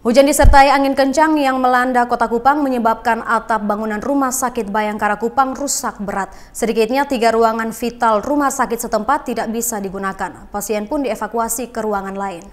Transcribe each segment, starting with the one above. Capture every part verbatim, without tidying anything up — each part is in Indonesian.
Hujan disertai angin kencang yang melanda Kota Kupang menyebabkan atap bangunan Rumah Sakit Bayangkara Kupang rusak berat. Sedikitnya tiga ruangan vital rumah sakit setempat tidak bisa digunakan. Pasien pun dievakuasi ke ruangan lain.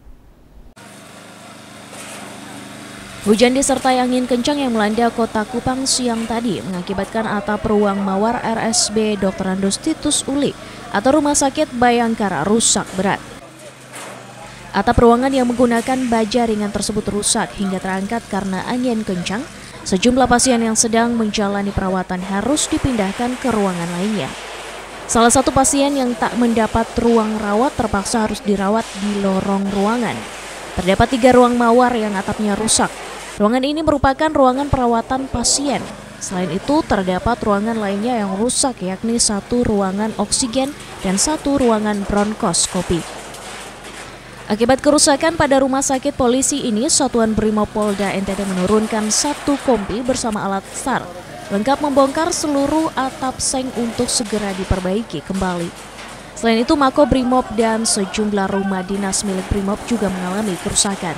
Hujan disertai angin kencang yang melanda Kota Kupang siang tadi mengakibatkan atap ruang mawar R S B Dokter Andos Titus Uli atau Rumah Sakit Bayangkara rusak berat. Atap ruangan yang menggunakan baja ringan tersebut rusak hingga terangkat karena angin kencang. Sejumlah pasien yang sedang menjalani perawatan harus dipindahkan ke ruangan lainnya. Salah satu pasien yang tak mendapat ruang rawat terpaksa harus dirawat di lorong ruangan. Terdapat tiga ruang mawar yang atapnya rusak. Ruangan ini merupakan ruangan perawatan pasien. Selain itu, terdapat ruangan lainnya yang rusak, yakni satu ruangan oksigen dan satu ruangan bronkoskopi. Akibat kerusakan pada rumah sakit polisi ini, Satuan Brimopolda N T T menurunkan satu kompi bersama alat SAR, lengkap membongkar seluruh atap seng untuk segera diperbaiki kembali. Selain itu, Mako Brimob dan sejumlah rumah dinas milik Brimob juga mengalami kerusakan.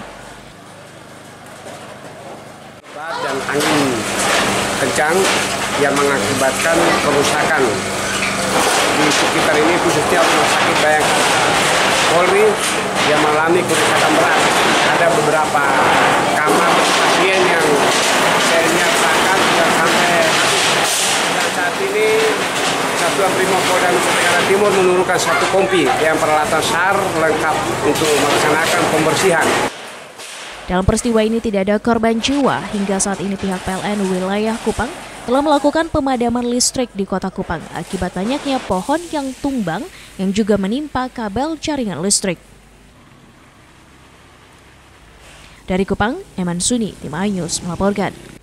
Dan angin kencang yang mengakibatkan kerusakan di sekitar ini, khususnya Rumah Sakit Bayangkara Polri yang mengalami kerusakan berat. Ada beberapa kamar pasien yang selnya rusakan dan sampai dan saat ini Satuan Brimopolda Nusa Tenggara Timur menurunkan satu kompi yang peralatan SAR lengkap untuk melaksanakan pembersihan. Dalam peristiwa ini tidak ada korban jiwa. Hingga saat ini pihak P L N wilayah Kupang telah melakukan pemadaman listrik di Kota Kupang akibat banyaknya pohon yang tumbang yang juga menimpa kabel jaringan listrik. Dari Kupang, Eman Suni, Tim iNews melaporkan.